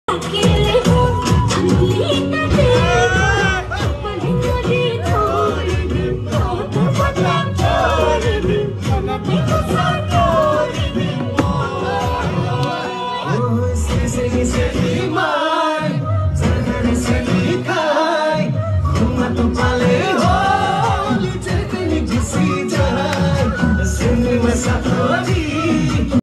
अकेले हो अंगली का देखो पलकों देखो तो बता छोड़ दे ना देखो साथ छोड़ दे ओ से